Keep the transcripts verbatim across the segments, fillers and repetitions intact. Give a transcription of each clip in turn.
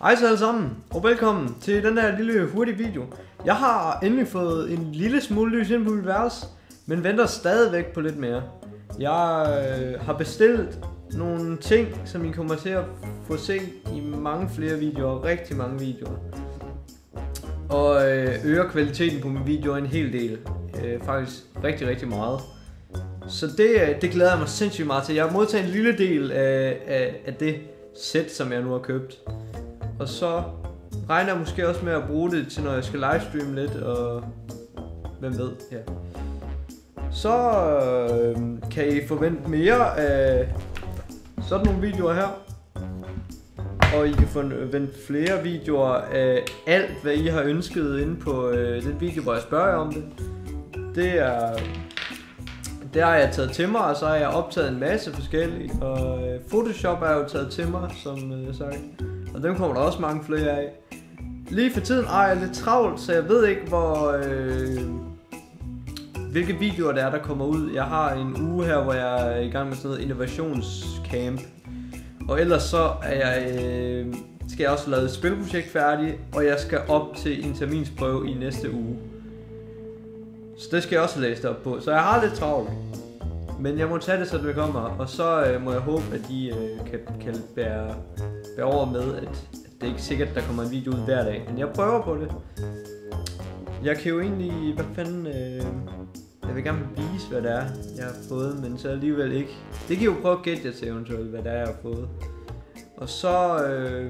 Hej så alle sammen, og velkommen til den her lille hurtige video. Jeg har endelig fået en lille smule lys ind på mit værelse, men venter stadigvæk på lidt mere. Jeg øh, har bestilt nogle ting, som I kommer til at få se i mange flere videoer, rigtig mange videoer. Og øh, øger kvaliteten på mine videoer en hel del, øh, faktisk rigtig rigtig meget. Så det, det glæder jeg mig sindssygt meget til. Jeg har modtaget en lille del af, af, af det sæt, som jeg nu har købt. Og så regner jeg måske også med at bruge det til, når jeg skal livestreame lidt, og hvem ved, ja. Så øh, kan I forvente mere af sådan nogle videoer her. Og I kan forvente flere videoer af alt, hvad I har ønsket inde på øh, den video, hvor jeg spørger jer om det. Det er... Det har jeg taget til mig, og så har jeg optaget en masse forskellige. Og øh, Photoshop er jo taget til mig, som øh, sagt. Og dem kommer der også mange flere af. Lige for tiden er jeg lidt travlt, så jeg ved ikke, hvor øh, hvilke videoer det er, der kommer ud. Jeg har en uge her, hvor jeg er i gang med sådan noget innovationscamp. Og ellers så er jeg, øh, skal jeg også lave et spilprojekt færdigt, og jeg skal op til en terminsprøve i næste uge. Så det skal jeg også læse op på. Så jeg har lidt travlt. Men jeg må tage det, så det kommer. Og så øh, må jeg håbe, at de øh, kan, kan bære, bære over med, at, at det er ikke sikkert, at der kommer en video ud hver dag. Men jeg prøver på det. Jeg kan jo egentlig... Hvad fanden... Øh, jeg vil gerne vise, hvad det er, jeg har fået. Men så alligevel ikke. Det kan I jo prøve at gætte jer til eventuelt, hvad det er, jeg har fået. Og så... Øh,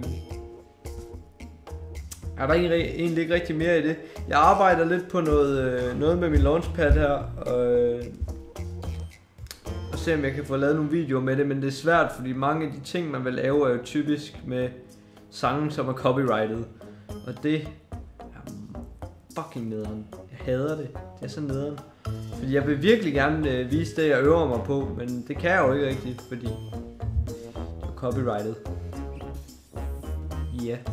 er der egentlig ikke rigtig mere i det. Jeg arbejder lidt på noget, noget med min launchpad her, og, og se om jeg kan få lavet nogle videoer med det, men det er svært, fordi mange af de ting man vil lave er jo typisk med sange, som er copyrighted, og det er fucking nederen. Jeg hader det, det er så nederen, fordi jeg vil virkelig gerne vise det, jeg øver mig på, men det kan jeg jo ikke rigtigt, fordi det er copyrighted. Ja. Yeah.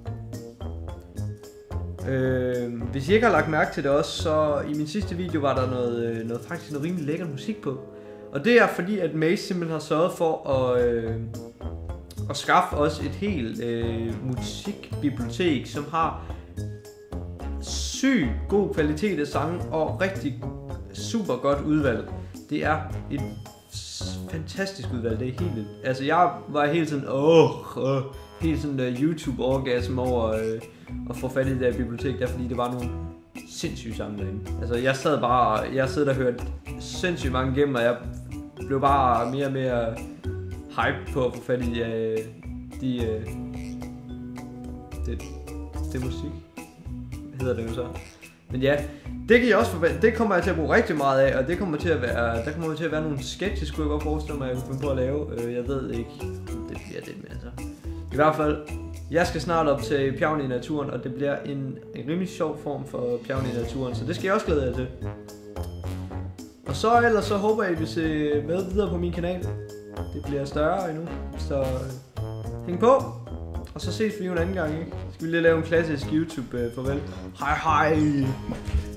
Øh, hvis I ikke har lagt mærke til det også, så i min sidste video var der noget, noget faktisk noget rimelig lækker musik på. Og det er fordi, at Maze simpelthen har sørget for at, øh, at skaffe os et helt øh, musikbibliotek, som har sygt god kvalitet af sange og rigtig super godt udvalg. Det er et fantastisk udvalg, det er helt vildt. Altså jeg var helt sådan, åh, åh helt sådan uh, YouTube-orgasm over uh, at få fat i det der bibliotek, der fordi det var nogle sindssyge sange derinde. Altså jeg sad bare, jeg sad og hørte sindssygt mange igennem, og jeg blev bare mere og mere hype på at få fat i uh, de, uh, det, det musik, hedder det jo så. Men ja, det kan jeg også forvente, det kommer jeg til at bruge rigtig meget af, og det kommer til at være, der kommer til at være nogle sketches, skulle jeg godt forestille mig, jeg kunne finde på at lave. Uh, jeg ved ikke, om det bliver det, men altså. I hvert fald, jeg skal snart op til Pjerrene i naturen, og det bliver en, en rimelig sjov form for Pjerrene i naturen, så det skal jeg også glæde jer til. Og så ellers så håber jeg, at I vil se med videre på min kanal. Det bliver større endnu, så hæng på. Og så ses vi jo en anden gang, ikke? Skal vi lige lave en klassisk YouTube uh, farvel. Hej hej!